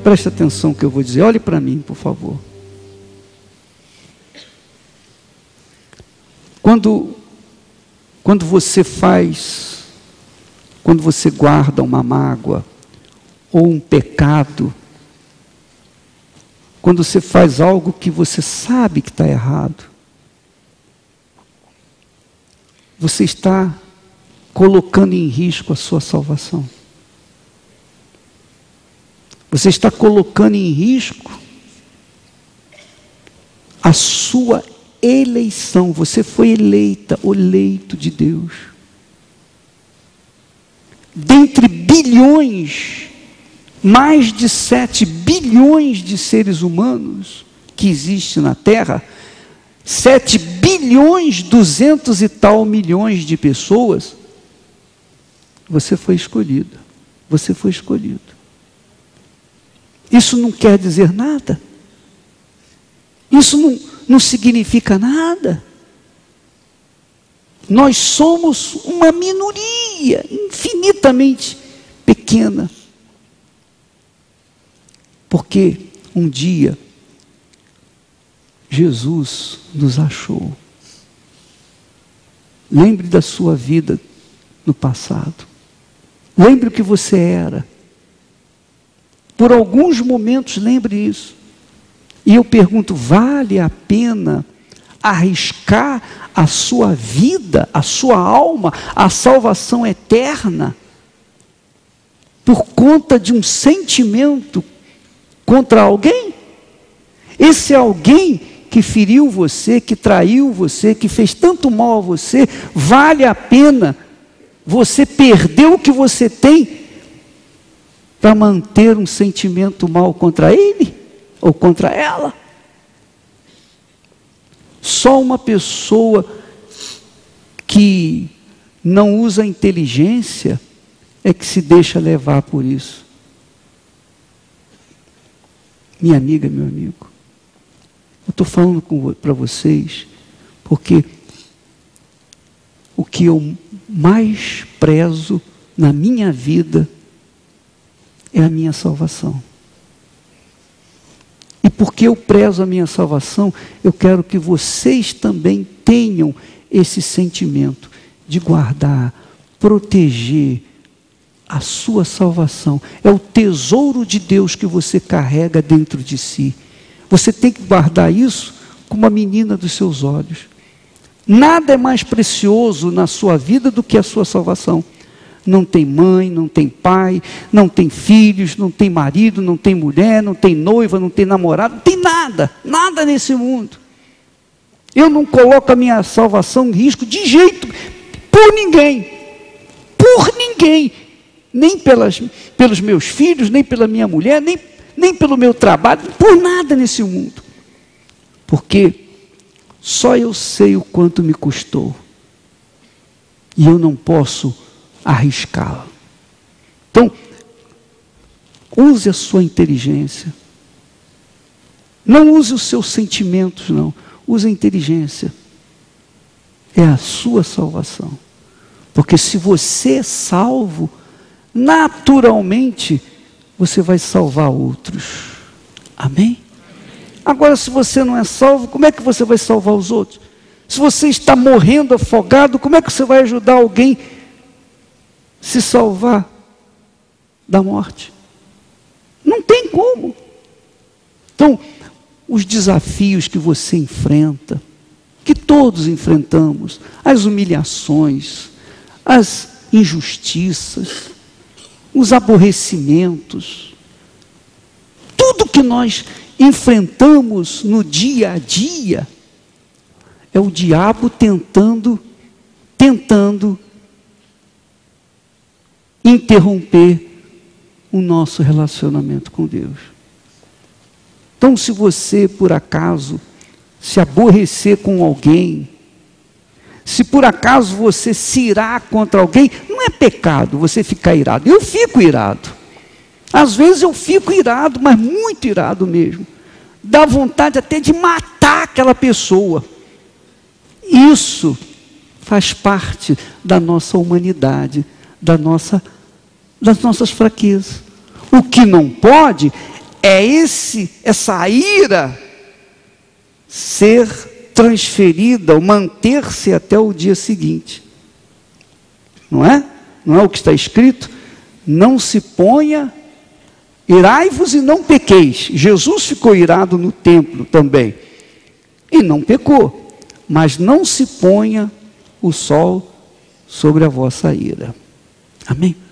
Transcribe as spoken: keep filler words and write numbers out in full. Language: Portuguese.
Preste atenção no que eu vou dizer. Olhe para mim, por favor. Quando, quando você faz, quando você guarda uma mágoa ou um pecado, quando você faz algo que você sabe que está errado, você está colocando em risco a sua salvação. Você está colocando em risco a sua eleição. Você foi eleita, o eleito de Deus. Dentre bilhões, mais de sete bilhões de seres humanos que existem na Terra, sete bilhões, duzentos e tal milhões de pessoas, você foi escolhido. Você foi escolhido. Isso não quer dizer nada. Isso não, não significa nada. Nós somos uma minoria infinitamente pequena. Porque um dia Jesus nos achou. Lembre da sua vida no passado. Lembre o que você era. Por alguns momentos, lembre isso. E eu pergunto, vale a pena arriscar a sua vida, a sua alma, a salvação eterna, por conta de um sentimento contra alguém? Esse alguém que feriu você, que traiu você, que fez tanto mal a você, vale a pena você perder o que você tem para manter um sentimento mal contra ele ou contra ela? Só uma pessoa que não usa a inteligência é que se deixa levar por isso. Minha amiga, meu amigo, eu estou falando para vocês porque o que eu mais prezo na minha vida é a minha salvação. E porque eu prezo a minha salvação, eu quero que vocês também tenham esse sentimento de guardar, proteger a sua salvação. É o tesouro de Deus que você carrega dentro de si. Você tem que guardar isso como a menina dos seus olhos. Nada é mais precioso na sua vida do que a sua salvação. Não tem mãe, não tem pai, não tem filhos, não tem marido, não tem mulher, não tem noiva, não tem namorado, não tem nada, nada nesse mundo. Eu não coloco a minha salvação em risco de jeito, por ninguém, por ninguém, nem pelas, pelos meus filhos, nem pela minha mulher, nem, nem pelo meu trabalho, por nada nesse mundo. Porque só eu sei o quanto me custou. E eu não posso arriscá-la. Então, use a sua inteligência. Não use os seus sentimentos, não. Use a inteligência. É a sua salvação. Porque se você é salvo, naturalmente, você vai salvar outros. Amém? Agora, se você não é salvo, como é que você vai salvar os outros? Se você está morrendo afogado, como é que você vai ajudar alguém se salvar da morte? Não tem como. Então, os desafios que você enfrenta, que todos enfrentamos, as humilhações, as injustiças, os aborrecimentos, tudo que nós enfrentamos no dia a dia, é o diabo tentando, tentando interromper o nosso relacionamento com Deus. Então, se você, por acaso, se aborrecer com alguém, se por acaso você se irar contra alguém, não é pecado você ficar irado. Eu fico irado. Às vezes eu fico irado, mas muito irado mesmo. Dá vontade até de matar aquela pessoa. Isso faz parte da nossa humanidade, da nossa, das nossas fraquezas. O que não pode é esse, essa ira ser transferida, ou manter-se até o dia seguinte. Não é? Não é o que está escrito? Não se ponha, irai-vos e não pequeis. Jesus ficou irado no templo também, e não pecou. Mas não se ponha o sol sobre a vossa ira. Amém?